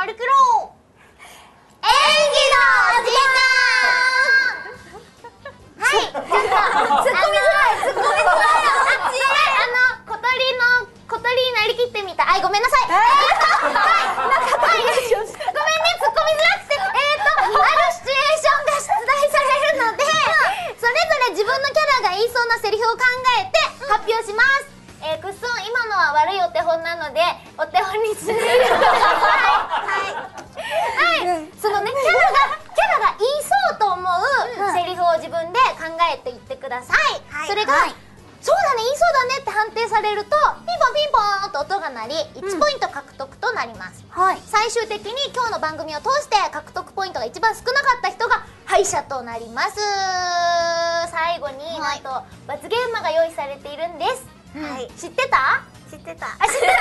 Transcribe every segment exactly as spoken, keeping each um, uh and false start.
乗り切ろう演技の時間。はい、ちょっとツッコミづらい、ツッコミづらいよ。あの小鳥の小鳥になりきってみた。あい、ごめんなさい。はい、はい、ごめんね、ツッコミづらくて、えっとあるシチュエーションが出題されるので、それぞれ自分のキャラが言いそうなセリフを考えて発表します。えー、くっそん、今のは悪いお手本なのでお手本に続けてください。はいはい、そのね、キャラがキャラが言いそうと思うセリフを自分で考えていってください。それが、はい、そうだね、言いそうだねって判定されるとピンポンピンポーンと音が鳴りいちポイント獲得となります。はい、最終的に今日の番組を通して獲得ポイントが一番少なかった人が敗者となります。最後に、はい、なんと罰ゲームが用意されているんです。はい、知ってた？知ってた。あ、知ってた。知って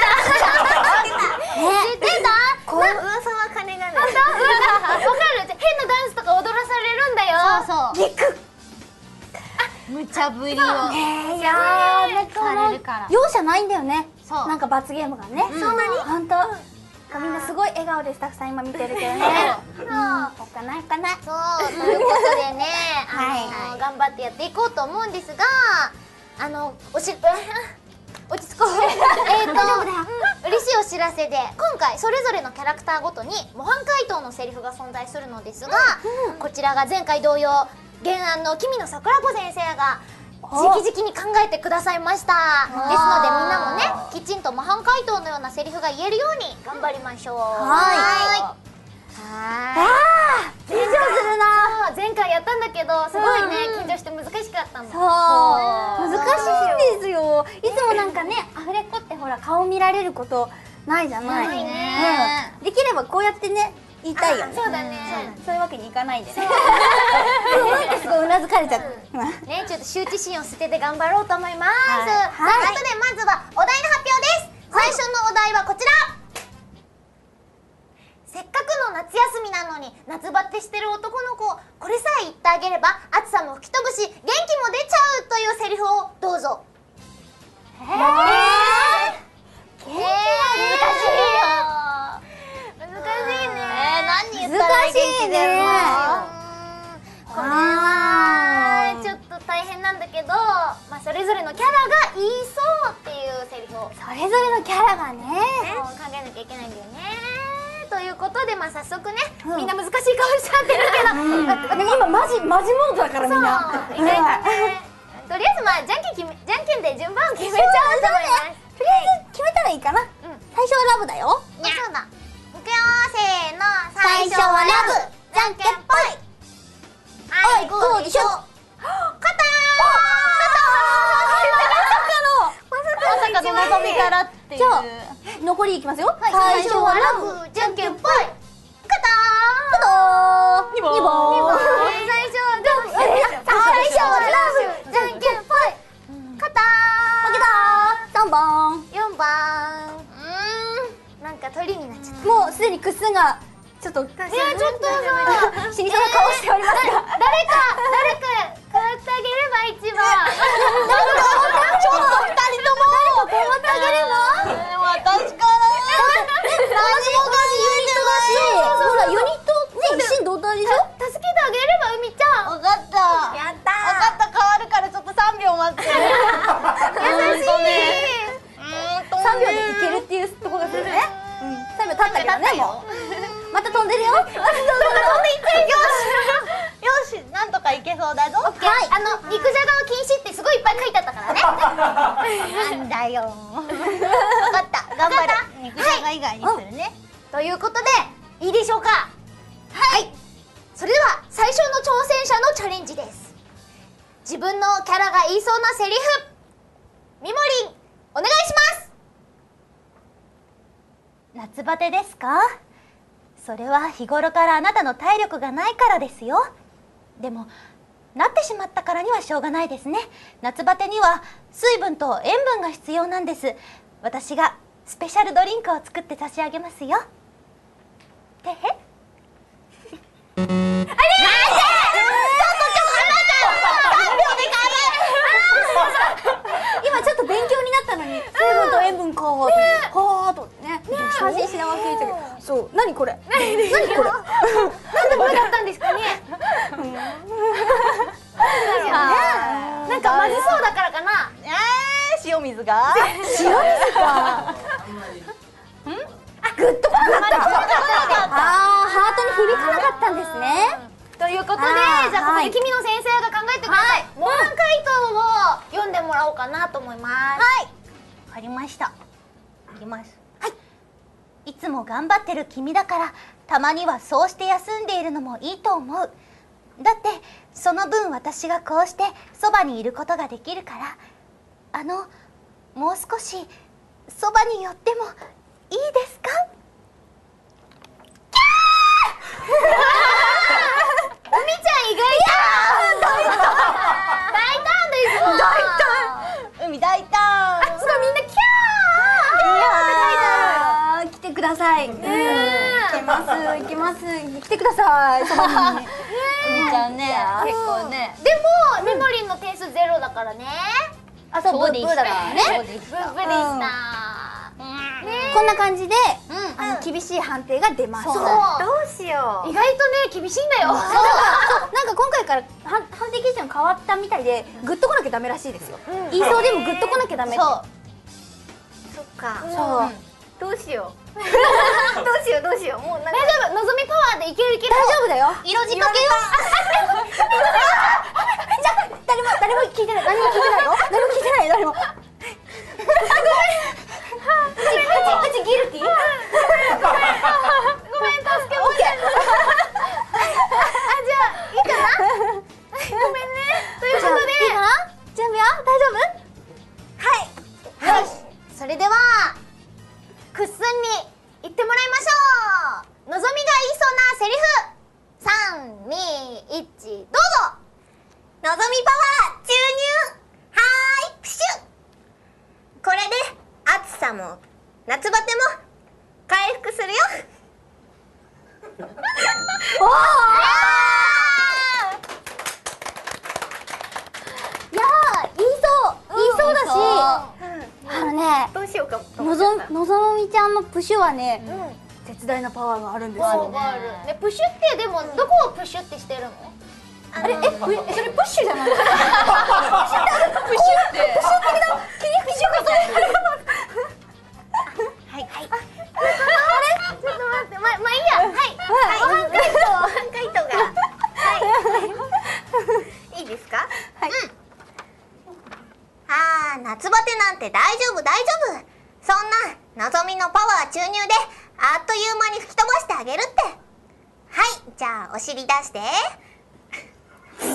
た。こう噂は金がね。わかる。変なダンスとか踊らされるんだよ。そうそう。ギク。無茶ぶりを。 いやー、されるから。容赦ないんだよね。そう。なんか罰ゲームがね。そんなに？本当。みんなすごい笑顔でスタッフさん今見てるけどね。そう。おっかないかな。 そう。ということでね、あの頑張ってやっていこうと思うんですが。あのおし落ち着こう。えっと嬉しいお知らせで、今回それぞれのキャラクターごとに模範解答のセリフが存在するのですが、うん、こちらが前回同様原案の君野桜子先生が直々に考えてくださいました。ですのでみんなもね、きちんと模範解答のようなセリフが言えるように頑張りましょう。はい。あー、緊張するな。前回やったんだけどすごいね、緊張して難しかったの。そう、 難しいんですよ。いつもなんかね、アフレコってほら顔見られることないじゃない。ないね。できればこうやってね言いたいよね。そうだね。そういうわけにいかないんでね。すごいうなずかれちゃったね。ちょっと羞恥心を捨てて頑張ろうと思います。ということでまずはお題の発表です。最初のお題はこちら。せっかくの夏休みなのに夏バテしてる男の子、これさえ言ってあげれば暑さも吹き飛ぶし元気も出ちゃうというセリフをどうぞ。えー、えー、難しいよ。難しいね。えー、何言ったら元気出るの？これはちょっと大変なんだけど、まあそれぞれのキャラが言いそうっていうセリフをそれぞれのキャラがね考えなきゃいけないんだよね。ということで、まあ早速ね、みんな難しい顔しちゃってるけど、今マジマジモードだからみんな。意外とね。とりあえずまあじゃんけん決めじゃんけんで順番を決めちゃおうと思います。とりあえず決めたらいいかな。最初はラブだよ。そうだ。いくよ、せーの。最初はラブ。じゃんけんぽい。はい、どうでしょう。勝ったー。まさかの望みからっていう。じゃあ残りいきますよ。最初はラブ、じゃんけんぽい。勝ったー。にぼー。最初は最初はラブ、じゃんけんぽい。勝ったー。負けたー。さんばん。よんばん。うーん。なんか鳥になっちゃった。もうすでにくっすんがちょっと。いや、ちょっとさ、死にそうな顔しておりますが。誰か誰か変わってあげれば一番。ちょっと二人とも変わってあげれば。私から。何もかにユニットだし、ほらユニットね、一心同体でしょ。助けてあげれば、うみちゃん。分かった。やったー。分かった、変わるからちょっとさんびょう待って。優しい。さんびょうでいけるっていうとこがするね。さんびょう経ったけどね、もう。また飛んでるよ。また飛んでいってる。よし、よし、なんとかいけそうだぞ。はい、あの肉じゃがは禁止ってすごいいっぱい書いてあったからね。なんだよ。分かった、頑張る。肉じゃが以外にするね。ということでいいでしょうか。はい。それでは最初の挑戦者のチャレンジです。自分のキャラが言いそうなセリフ、みもりんお願いします。夏バテですか？それは日頃からあなたの体力がないからですよ。でもなってしまったからにはしょうがないですね。夏バテには水分と塩分が必要なんです。私がスペシャルドリンクを作って差し上げますよ。てへ。あれー、ちょっとちょっとあなたさんびょうで変える。今ちょっと勉強になったのに水分と塩分かーってはーとね。 感心しながら聞いてる。そう、何これ。何これ。 なんでこれだったんですかね。なんかまずそうだからかな。 ええ、塩水が。塩水か。うん。あ、グッとこなかった。ああ、ハートに響かなかったんですね。 ということで、じゃあここで君の先生が考えてください。模範解答を読んでもらおうかなと思います。 はい。わかりました。いきます。はい。いつも頑張ってる君だから、たまにはそうして休んでいるのもいいと思う。だってその分私がこうしてそばにいることができるから、あのもう少しそばに寄ってもいいですか？ おみちゃん意外と大胆ですよ。 大胆。海大胆。 あ、すごいみんなキャー。 いやー、来てください。行けます行けます。来てください。そばに。海ちゃんね、結構ね。 でもみもりんの点数ゼロだからね。 あ、そう、ブーブーだからね。 ブーブーでした。 こんな感じで、あの厳しい判定が出ます。そう。 どうしよう。意外とね厳しいんだよ。 そう、なんか今回から判定基準変わったみたいで、グッとこなきゃダメらしいですよ。言いそうでもグッとこなきゃダメって。そう。 そっか。 そう。 どうしよう。どうしようどうしよう。もう大丈夫。のぞみパワーでいけるいける。 大丈夫だよ。 色仕掛けよ。 じゃあ誰も誰も聞いてない。誰も聞いてないよ。誰も聞いてない誰も。うちギルティー。ごめん助けて。あ、じゃあいいかな。ごめんね。ということで。 いいかな。準備は大丈夫？ はい。よし。それではくっすんに言ってもらいましょう。のぞみが言いそうなセリフ。さん、に、いち、どうぞ。 のぞみパワー注入。はーい、プシュ。これで暑さも夏バテも回復するよ。 おー。いやー、言いそう言いそうだし、あのね、 どうしようかと思のっちゃったぞのぞみちゃんのプシュはね、絶大なパワーがあるんですよ。 ね、プシュってでもどこをプシュってしてるの？ あれ、え、それプッシュじゃない？プシュってプシュってプシュ的な切り口がそれ。 はいはい。 あれ？ちょっと待って、ま、まあいいや。はい。 はい。回答回答が。はい。いいですか？ はい。 うん。あー、夏バテなんて大丈夫大丈夫。そんなのぞみのパワー注入であっという間に吹き飛ばしてあげるって。はい、じゃあお尻出して。え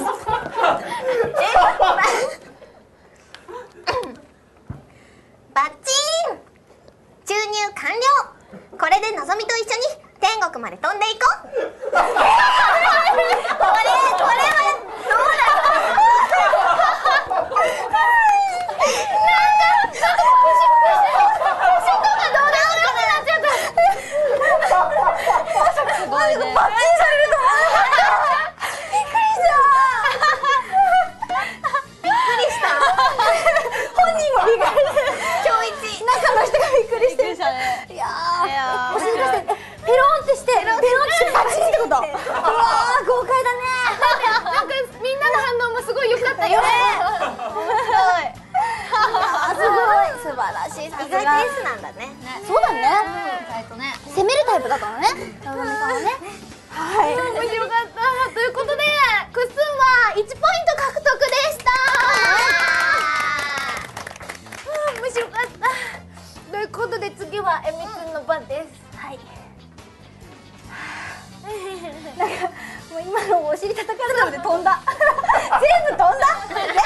バッチーン。注入完了。これでのぞみと一緒に天国まで飛んでいこう。これこれはどうだろう。 すごいね。バッチリされると思わなかった。びっくりした。本人もびっくりしてる。今日一中の人がびっくりしてる。いやー、お尻出してペロンってしてペロンってしてバッチリってこと。うわー、豪快だね。 なんかみんなの反応もすごい良かったよね。 すごい素晴らしい。さすが。 意外と S なんだね。 そうだね。攻めるタイプだからね。のぞみさんはね。はい。 面白かった。ということでくっすんはいちポイント獲得でした。面白かった。ということで次はえみくんの番です。 はい。なんかもう今のお尻叩かれたので飛んだ。全部飛んだ。全部飛んだよ。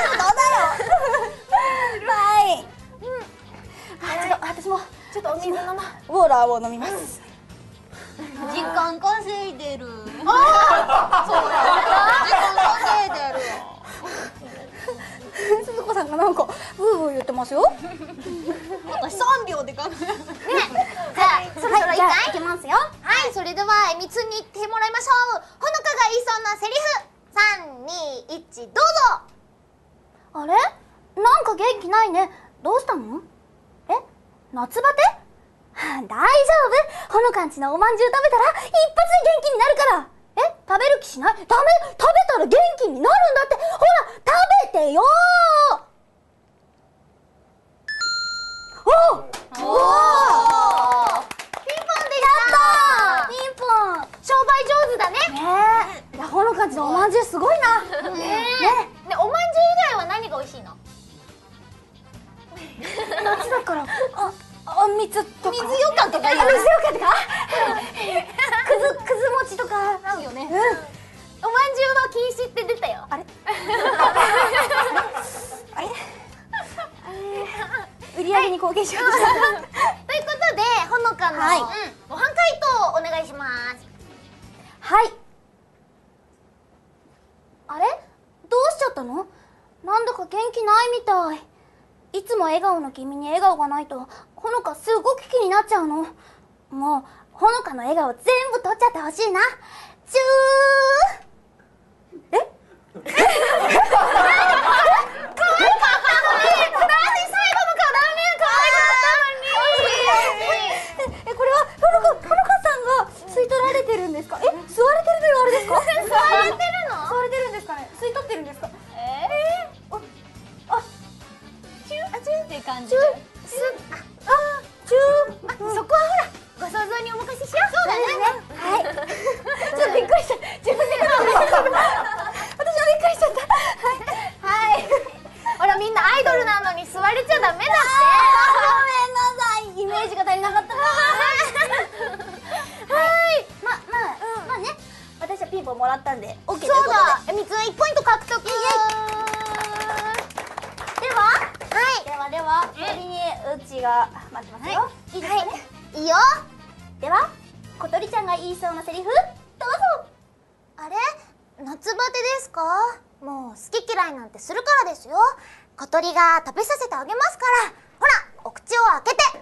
はい。あ、ちょっと私もちょっとお水飲ま。 ウォーラーを飲みます。 時間稼いでる。 ああ、そう時間稼いでる。 鈴子さんがなんかブーブー言ってますよ。 私三秒で考える。 ね。じゃあそろそろいいかい？ いきますよ。 はい、それではえみつんに言ってもらいましょう。ほのかが言いそうなセリフ。さん、に、いち、どうぞ。 あれ？なんか元気ないね。どうしたの？え？夏バテ？はあ、大丈ほのかんちのおまんじゅう食べたら一発で元気になるから。え、食べる気しない？ダメ、食べたら元気になるんだって。ほら、食べてよー。おおおー、 ピンポンでした。 ピンポン。 商売上手だね。 ねえ、いや、ほのかんちのおまんじゅうすごいな。 ねえ。ね、おまんじゅう以外は何が美味しいの？ 夏だから、あ、あ、蜜とか。 水ようかんとかいいよ。 水ようかんとか。くず、くず餅とか。 合うよね。 おまんじゅうは禁止って出たよ。 あれ。あれ。売り上げに貢献しようとした。 ということで、ほのかのはいご飯回答をお願いします。 はい。あれ？どうしちゃったの？なんだか元気ないみたい。いつも笑顔の君に笑顔がないと、ほのかすごく気になっちゃうの。もう、ほのかの笑顔全部取っちゃってほしいな。チュー。え？なんで最後の顔断面可愛かったのに。え、これはほのか、ほのかさんが吸い取られてるんですか？え、吸われてるというあれですか？ 吸われてるの？ 吸われてるんですかね？吸い取ってるんですか？ えあ、あ、 チューチューって感じ。 チュー、す、あ、チュー。 ー、そこはほらご想像にお任せしよう。そうだね。 はい。ちょっとびっくりした。自分で私はびっくりしちゃった。はい。はい。 ほらみんなアイドルなのに座れちゃダメだごめんなさい。イメージが足りなかったな。はい。ま、まあ、まあね。私はピンポンもらったんで、オッケーということで。 そうだ。えみついっポイント獲得。 では、はい。ではでは、次にうちが待ってますよ。いいですかね。 いいよ。 では、ことりちゃんが言いそうなセリフ、どうぞ。 あれ？夏バテですか？もう好き嫌いなんてするからですよ。小鳥が食べさせてあげますから。ほら、お口を開けて。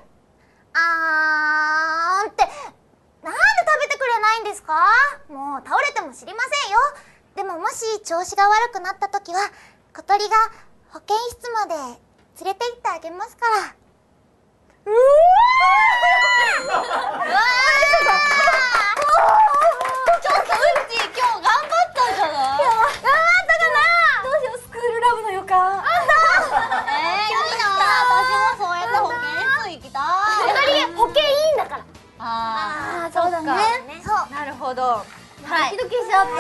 あーんって、なんで食べてくれないんですか？もう倒れても知りませんよ。でももし調子が悪くなった時は、小鳥が保健室まで連れて行ってあげますから。うわー！うわー！ ちょっとうち今日頑張ったんじゃない？ 頑張ったかな？ どうしよう、スクールラブの予感。 えー、いいな。私もそうやって保健室行きたい。 小鳥保健いいんだから。 ああー、そうだね。 そう。 あ、なるほど。 ドキドキしちゃった。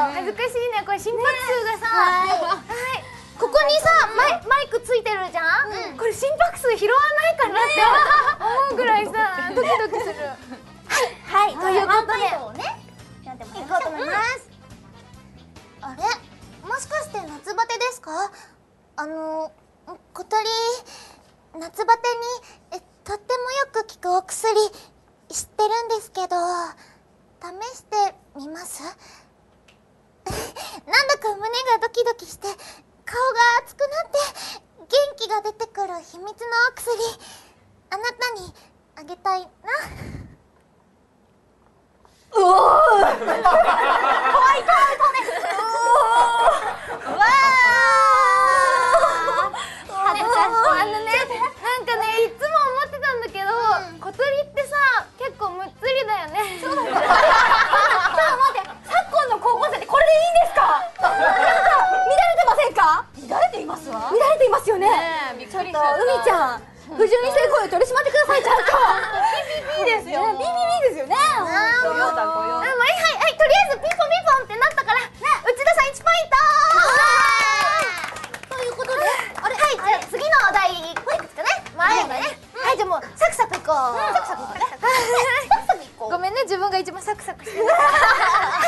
恥ずかしいね、これ心拍数がさ、はい、ここにさマイ、マイクついてるじゃん、これ心拍数拾わないかなって思うぐらいさ、ドキドキする。 はい、 ということでをね、やってもらい行こうと思います。あれ、もしかして夏バテですか？あの小鳥、夏バテにえとってもよく効くお薬知ってるんですけど、試してみます？なんだか胸がドキドキして顔が熱くなって元気が出てくる秘密のお薬、あなたにあげたいな。 うおー怖い怖い怖い。 うわー、恥ずかしい。あのね、なんかね、いつも思ってたんだけど、小鳥ってさ、結構むっつりだよね。そうなんだ。 ちょっと待って、昨今の高校生ってこれでいいんですか？乱れてませんか？ 乱れていますわ。 乱れていますよね。 びっちょっと、海ちゃん、不純に性行為を取り締まってください、ちゃんと。 いいですよ。 ビビビですよね。 御用だ御用。 はいはいはい、とりあえずピンポンピンポンってなったから、内田さんいちポイント。 ということで、 あれ、はい、じゃあ次のお題いくつかね、もうあればね。はい、じゃあもうサクサクいこう。サクサクいこうね。サクサクいこう。ごめんね、自分が一番サクサクしてる。